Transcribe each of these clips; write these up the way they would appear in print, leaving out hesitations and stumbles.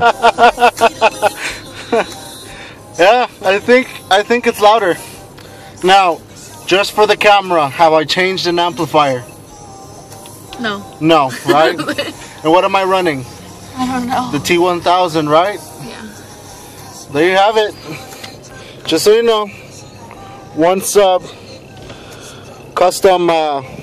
Yeah, I think it's louder. Now, just for the camera, have I changed an amplifier? No. No, right? And what am I running? I don't know. The T1000, right? Yeah. There you have it. Just so you know, one sub, custom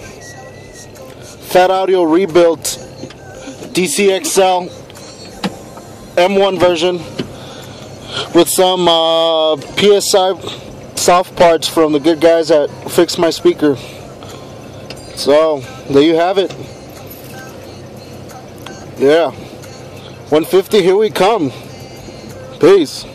Fat Audio rebuilt DCXL M1 version with some PSI soft parts from the good guys that Fix My Speaker. So there you have it. Yeah, 150, here we come. Peace.